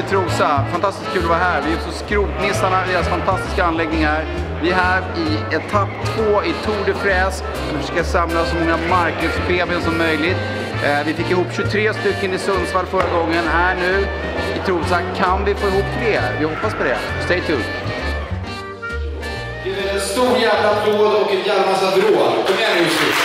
Trosa. Fantastiskt kul att vara här. Vi är så skrotnissarna, deras fantastiska anläggningar. Vi är här i etapp 2 i Tour de Fräs. Vi försöker samla så många marknadspremier som möjligt. Vi fick ihop 23 stycken i Sundsvall förra gången. Här nu i Trosa kan vi få ihop fler. Vi hoppas på det. Stay tuned. Det är en stor jävla applåd och en jävla massa vrål. Kom igen nu, just nu.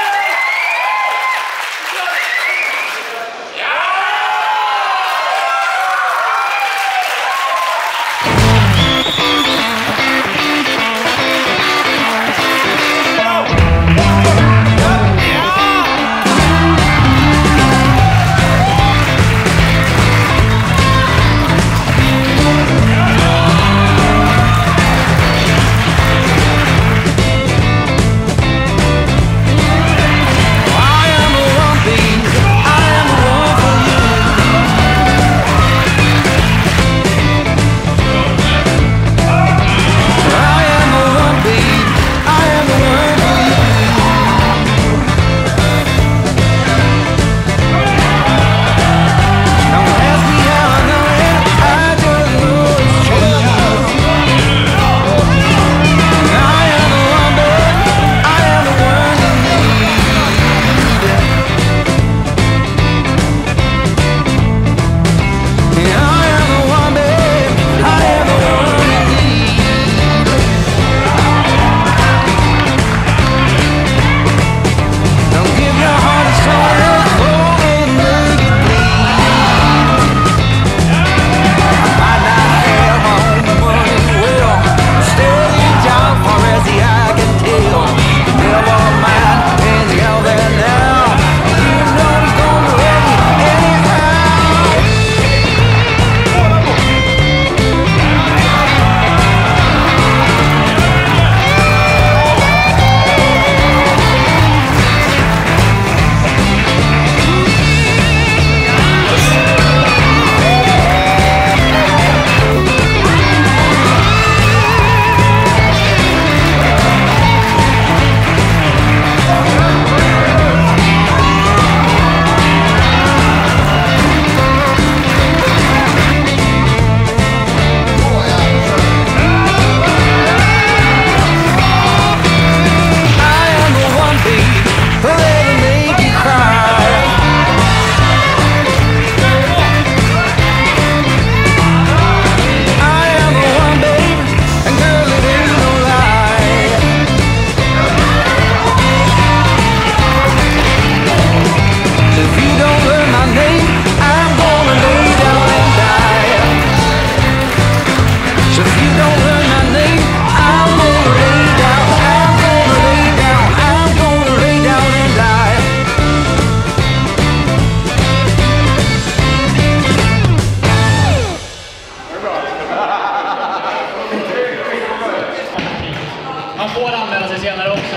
Man får anmäla sig senare också.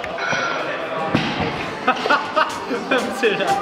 Vem ser det?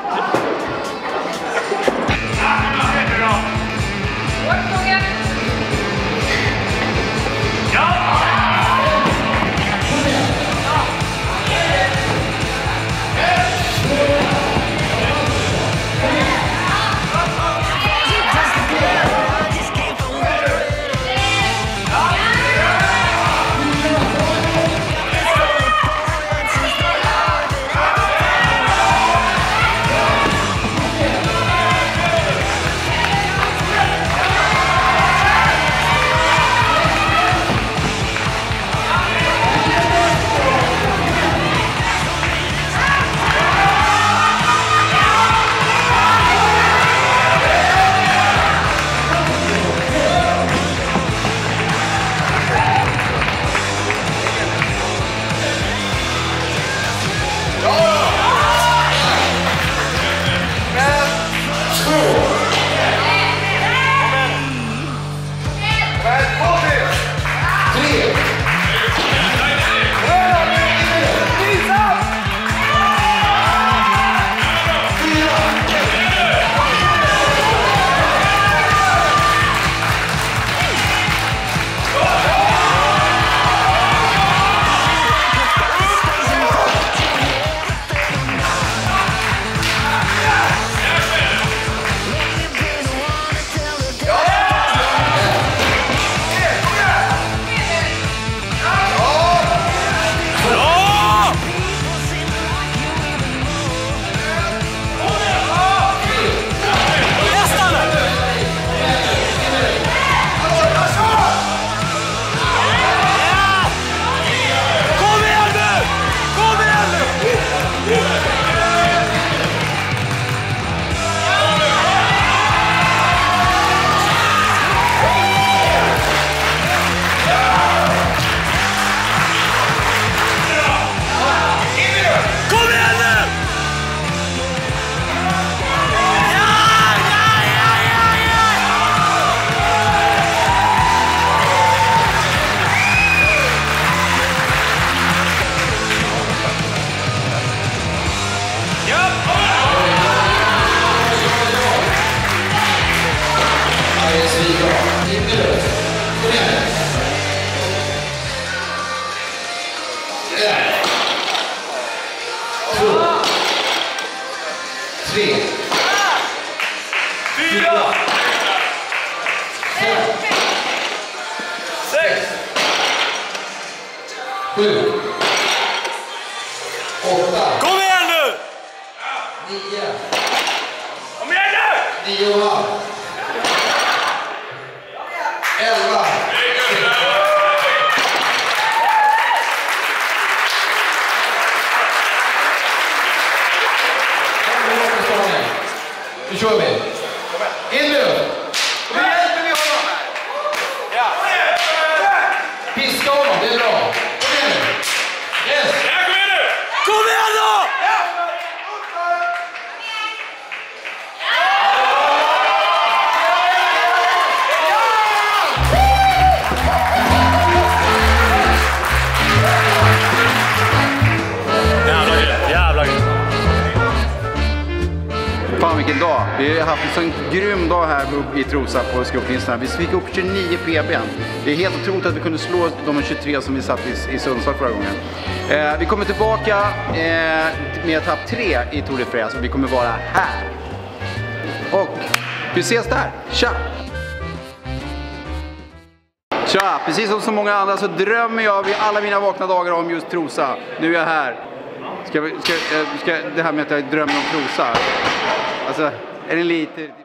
7. 8. Kom igen nu! 9. Kom igen nu! 9,5. 11. Nu kör vi. In nu. Då hjälper vi honom här. Ja. Piska honom, det är bra. Kom igen nu. Yes. Ja, kom igen nu! Kom igen då! Jävlar grymt. Fan vilken dag. Vi har haft en sån grym dag här i Trosa på skrotgnistarna. Vi fick upp 29 PB:n. Det är helt otroligt att vi kunde slå de 23 som vi satt i Sundsvall förra gången. Vi kommer tillbaka med etapp 3 i Tour de France och vi kommer vara här. Och vi ses där. Tja! Tja! Precis som så många andra så drömmer jag vid alla mina vakna dagar om just Trosa. Nu är jag här. Ska det här med att jag drömmer om Trosa. Alltså, är det lite...